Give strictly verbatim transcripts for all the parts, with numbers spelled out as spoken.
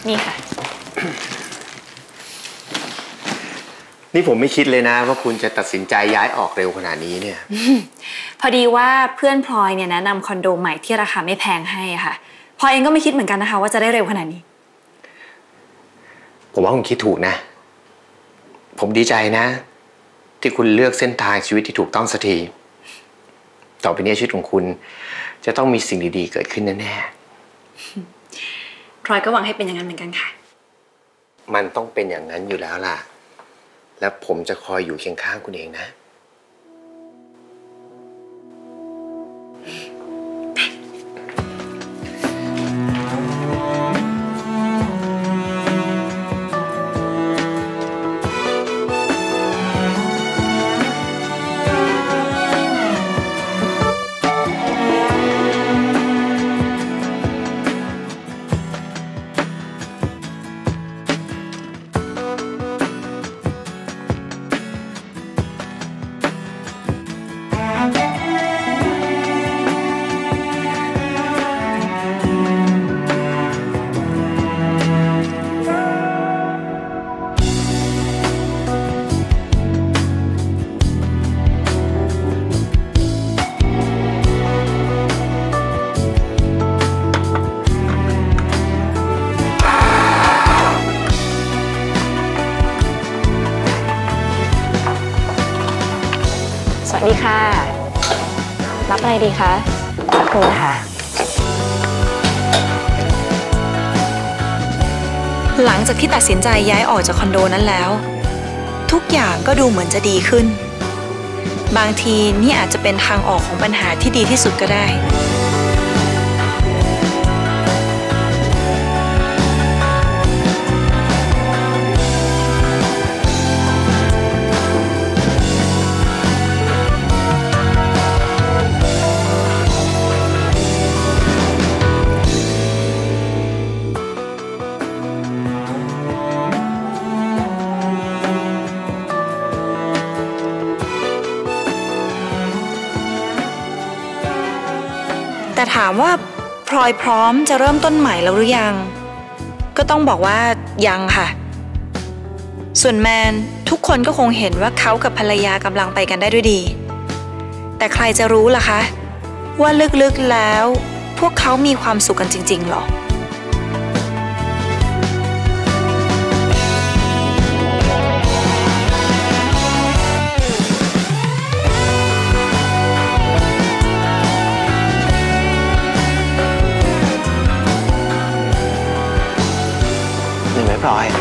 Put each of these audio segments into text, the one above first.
นี่ค่ะนี่ผมไม่คิดเลยนะว่าคุณจะตัดสินใจย้ายออกเร็วขนาดนี้เนี่ยพอดีว่าเพื่อนพลอยเนี่ยแนะนำคอนโดใหม่ที่ราคาไม่แพงให้ค่ะพลอยเองก็ไม่คิดเหมือนกันนะคะว่าจะได้เร็วขนาดนี้ผมว่าคุณคิดถูกนะผมดีใจนะที่คุณเลือกเส้นทางชีวิตที่ถูกต้องสักทีต่อไปนี้ชีวิตของคุณจะต้องมีสิ่งดีๆเกิดขึ้นแน่ๆพลอยก็หวังให้เป็นอย่างนั้นเหมือนกันค่ะมันต้องเป็นอย่างนั้นอยู่แล้วล่ะและผมจะคอยอยู่เคียงข้างคุณเองนะสวัสดีค่ะรับอะไรดีคะสักครู่นะคะหลังจากที่ตัดสินใจย้ายออกจากคอนโดนั้นแล้วทุกอย่างก็ดูเหมือนจะดีขึ้นบางทีนี่อาจจะเป็นทางออกของปัญหาที่ดีที่สุดก็ได้แต่ถามว่าพลอยพร้อมจะเริ่มต้นใหม่แล้วหรือยังก็ต้องบอกว่ายังค่ะส่วนแมนทุกคนก็คงเห็นว่าเขากับภรรยากำลังไปกันได้ด้วยดีแต่ใครจะรู้ล่ะคะว่าลึกๆแล้วพวกเขามีความสุขกันจริงๆหรอพลอย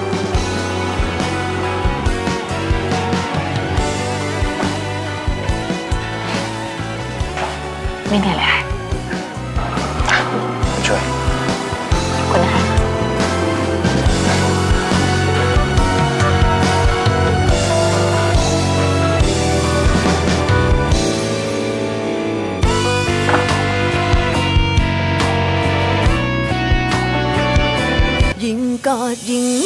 ไม่เหนื่อยเลยค่ะช่วยขอบคุณนะคะยิ่งกอดยิ่ง